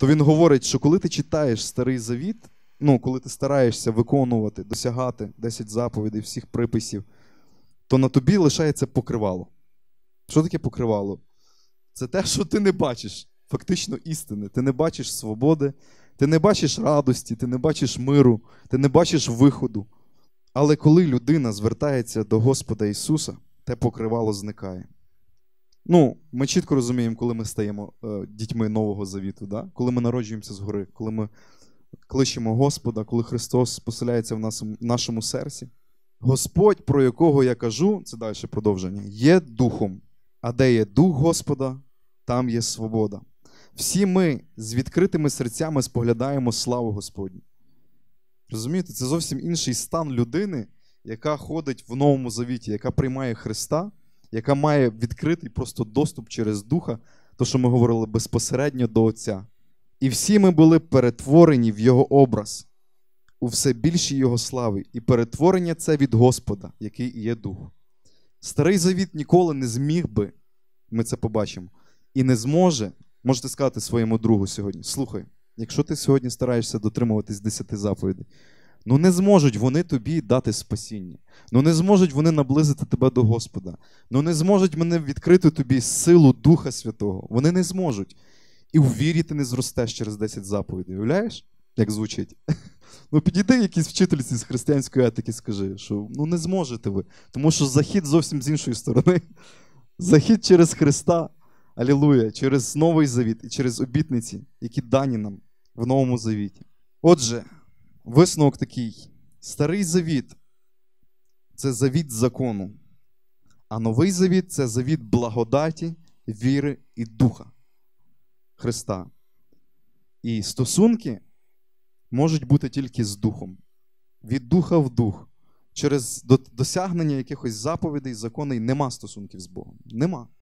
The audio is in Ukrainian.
то він говорить, що коли ти читаєш Старий Завіт, коли ти стараєшся виконувати, досягати 10 заповідей, всіх приписів, то на тобі лишається покривало. Що таке покривало? Це те, що ти не бачиш фактично істини. Ти не бачиш свободи, ти не бачиш радості, ти не бачиш миру, ти не бачиш виходу. Але коли людина звертається до Господа Ісуса, те покривало зникає. Ми чітко розуміємо, коли ми стаємо дітьми Нового Завіту, да? Коли ми народжуємося згори, коли ми кличемо Господа, коли Христос поселяється в нашому серці. Господь, про якого я кажу, це далі продовження, є Духом, а де є Дух Господа, там є свобода. Всі ми з відкритими серцями споглядаємо славу Господню. Розумієте, це зовсім інший стан людини, яка ходить в Новому Завіті, яка приймає Христа, яка має відкритий просто доступ через Духа, то, що ми говорили, безпосередньо до Отця. І всі ми були перетворені в Його образ, у все більшій Його слави. І перетворення це від Господа, який і є Дух. Старий Завіт ніколи не зміг би, ми це побачимо, і не зможе, можете сказати своєму другу сьогодні, слухай, якщо ти сьогодні стараєшся дотримуватись 10 заповідей, не зможуть вони тобі дати спасіння. Не зможуть вони наблизити тебе до Господа. Не зможуть вони відкрити тобі силу Духа Святого. Вони не зможуть. І в вірі ти не зростеш через 10 заповідей. Уявляєш, як звучить? Підійди якійсь вчительці з християнської етики, скажи, що не зможете ви. Тому що захід зовсім з іншої сторони. Захід через Христа, алілуя, через Новий Завіт і через обітниці, які дані нам в Новому Завіті. Отже, висновок такий. Старий Завіт – це завіт закону, а Новий Завіт – це завіт благодаті, віри і Духа Христа. І стосунки можуть бути тільки з Духом. Від Духа в Дух. Через досягнення якихось заповідей, законів нема стосунків з Богом. Нема.